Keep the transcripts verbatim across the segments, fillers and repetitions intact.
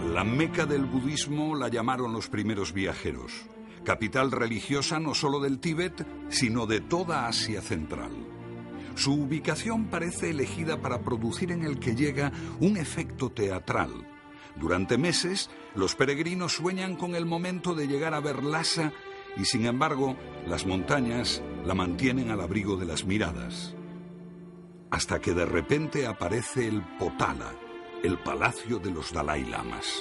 La Meca del budismo la llamaron los primeros viajeros, capital religiosa no solo del Tíbet, sino de toda Asia Central. Su ubicación parece elegida para producir en el que llega un efecto teatral. Durante meses, los peregrinos sueñan con el momento de llegar a ver Lhasa y, sin embargo, las montañas la mantienen al abrigo de las miradas. Hasta que de repente aparece el Potala, el palacio de los Dalai Lamas.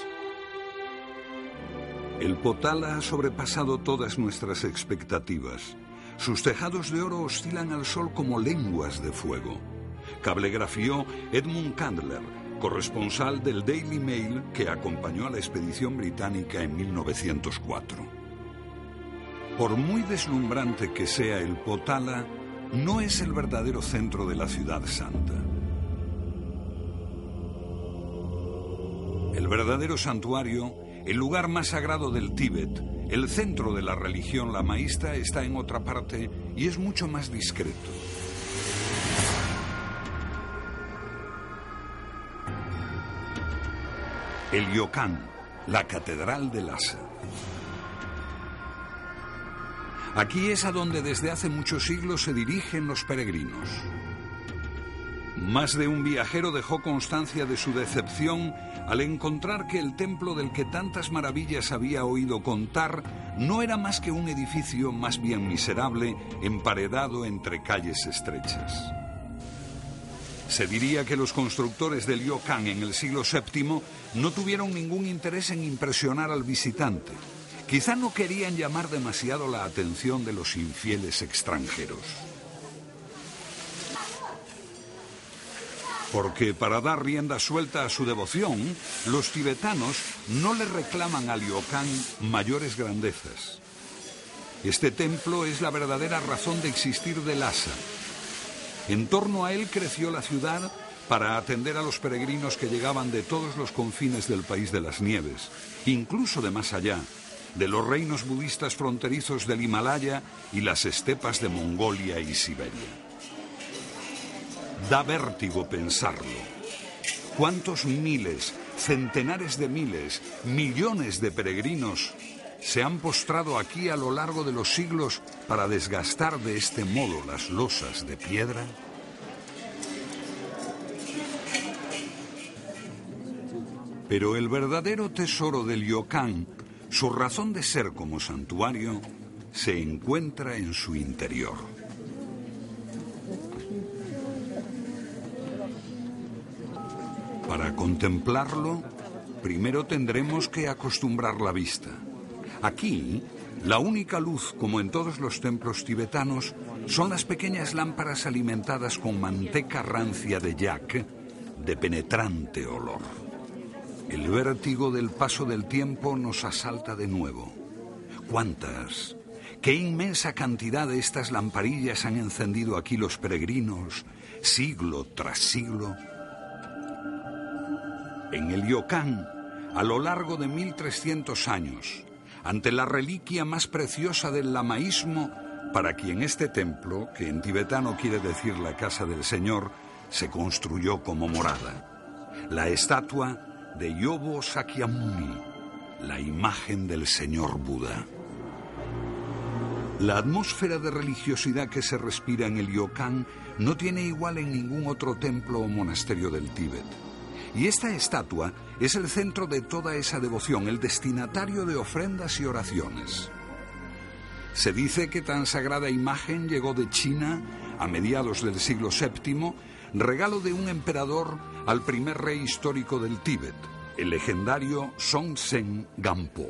El Potala ha sobrepasado todas nuestras expectativas. Sus tejados de oro oscilan al sol como lenguas de fuego. Cablegrafió Edmund Candler, corresponsal del Daily Mail que acompañó a la expedición británica en mil novecientos cuatro. Por muy deslumbrante que sea el Potala, no es el verdadero centro de la ciudad santa. El verdadero santuario, el lugar más sagrado del Tíbet, el centro de la religión lamaísta, está en otra parte y es mucho más discreto. El Ryokan, la catedral de Lhasa. Aquí es a donde desde hace muchos siglos se dirigen los peregrinos. Más de un viajero dejó constancia de su decepción al encontrar que el templo del que tantas maravillas había oído contar no era más que un edificio más bien miserable, emparedado entre calles estrechas. Se diría que los constructores del Ryokan en el siglo séptimo no tuvieron ningún interés en impresionar al visitante. Quizá no querían llamar demasiado la atención de los infieles extranjeros. Porque para dar rienda suelta a su devoción, los tibetanos no le reclaman al Ryokan mayores grandezas. Este templo es la verdadera razón de existir de Lhasa. En torno a él creció la ciudad para atender a los peregrinos que llegaban de todos los confines del país de las nieves, incluso de más allá, de los reinos budistas fronterizos del Himalaya y las estepas de Mongolia y Siberia. Da vértigo pensarlo. ¿Cuántos miles, centenares de miles, millones de peregrinos se han postrado aquí a lo largo de los siglos para desgastar de este modo las losas de piedra? Pero el verdadero tesoro del Ryokan, su razón de ser como santuario, se encuentra en su interior. Para contemplarlo, primero tendremos que acostumbrar la vista. Aquí, la única luz, como en todos los templos tibetanos, son las pequeñas lámparas alimentadas con manteca rancia de yak, de penetrante olor. El vértigo del paso del tiempo nos asalta de nuevo. ¿Cuántas, qué inmensa cantidad de estas lamparillas han encendido aquí los peregrinos, siglo tras siglo? En el Ryokan, a lo largo de mil trescientos años, ante la reliquia más preciosa del lamaísmo, para quien este templo, que en tibetano quiere decir la casa del Señor, se construyó como morada. La estatua de Yobo Sakyamuni, la imagen del Señor Buda. La atmósfera de religiosidad que se respira en el Ryokan no tiene igual en ningún otro templo o monasterio del Tíbet. Y esta estatua es el centro de toda esa devoción, el destinatario de ofrendas y oraciones. Se dice que tan sagrada imagen llegó de China a mediados del siglo séptimo, regalo de un emperador al primer rey histórico del Tíbet, el legendario Songtsen Gampo.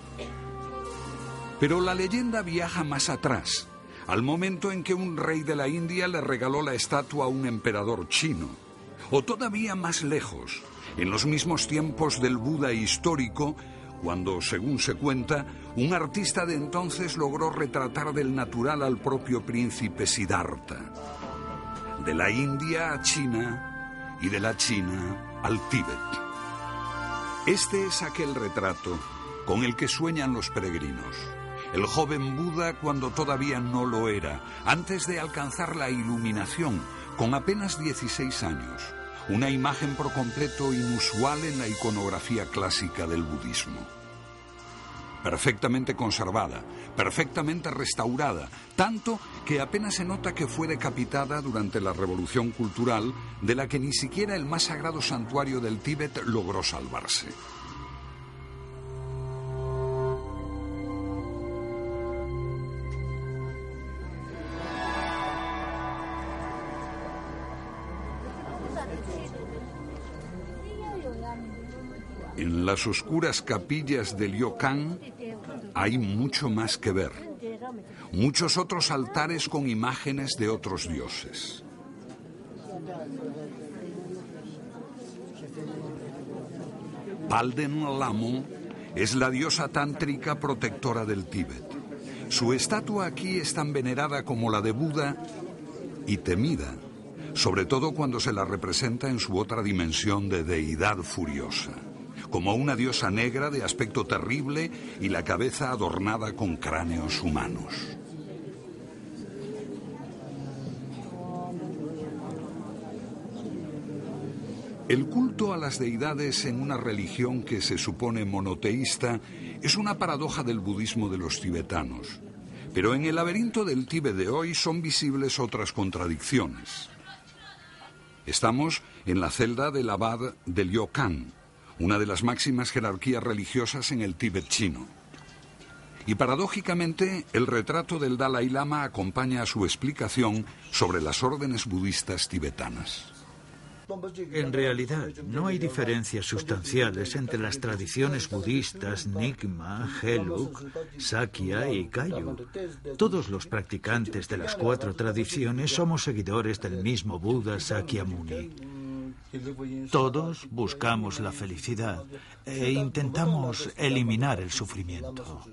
Pero la leyenda viaja más atrás, al momento en que un rey de la India le regaló la estatua a un emperador chino. O todavía más lejos, en los mismos tiempos del Buda histórico, cuando, según se cuenta, un artista de entonces logró retratar del natural al propio príncipe Siddhartha. De la India a China y de la China al Tíbet. Este es aquel retrato con el que sueñan los peregrinos. El joven Buda cuando todavía no lo era, antes de alcanzar la iluminación, con apenas dieciséis años. una imagen por completo inusual en la iconografía clásica del budismo. Perfectamente conservada, perfectamente restaurada, tanto que apenas se nota que fue decapitada durante la Revolución Cultural, de la que ni siquiera el más sagrado santuario del Tíbet logró salvarse. En las oscuras capillas del Ryokan hay mucho más que ver. Muchos otros altares con imágenes de otros dioses. Palden Lamo es la diosa tántrica protectora del Tíbet. Su estatua aquí es tan venerada como la de Buda y temida, sobre todo cuando se la representa en su otra dimensión de deidad furiosa, como una diosa negra de aspecto terrible y la cabeza adornada con cráneos humanos. El culto a las deidades en una religión que se supone monoteísta es una paradoja del budismo de los tibetanos. Pero en el laberinto del Tíbet de hoy son visibles otras contradicciones. Estamos en la celda del abad del Ryokan, una de las máximas jerarquías religiosas en el Tíbet chino. Y paradójicamente, el retrato del Dalai Lama acompaña a su explicación sobre las órdenes budistas tibetanas. En realidad, no hay diferencias sustanciales entre las tradiciones budistas Nyingma, Gelug, Sakya y Kagyu. Todos los practicantes de las cuatro tradiciones somos seguidores del mismo Buda Sakyamuni. Todos buscamos la felicidad e intentamos eliminar el sufrimiento.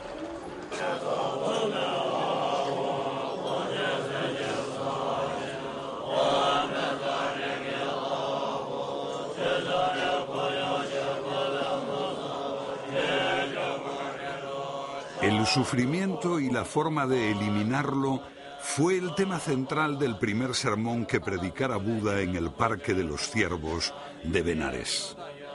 El sufrimiento y la forma de eliminarlo fue el tema central del primer sermón que predicara Buda en el Parque de los Ciervos de Benares.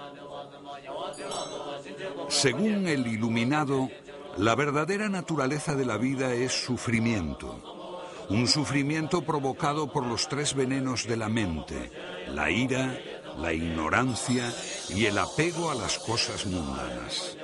Según el iluminado, la verdadera naturaleza de la vida es sufrimiento. Un sufrimiento provocado por los tres venenos de la mente: la ira, la ignorancia y el apego a las cosas mundanas.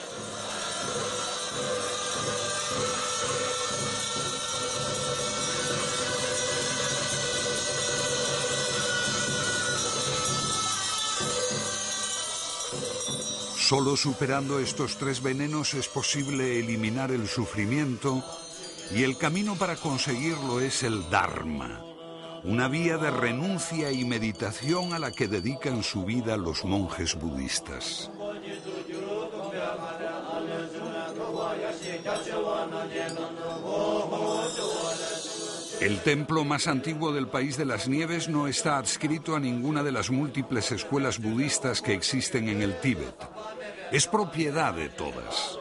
Solo superando estos tres venenos es posible eliminar el sufrimiento, y el camino para conseguirlo es el Dharma, una vía de renuncia y meditación a la que dedican su vida los monjes budistas. El templo más antiguo del País de las Nieves no está adscrito a ninguna de las múltiples escuelas budistas que existen en el Tíbet. Es propiedad de todas.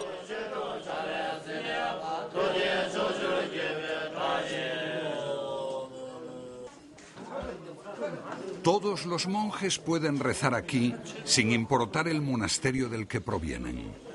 Todos los monjes pueden rezar aquí sin importar el monasterio del que provienen.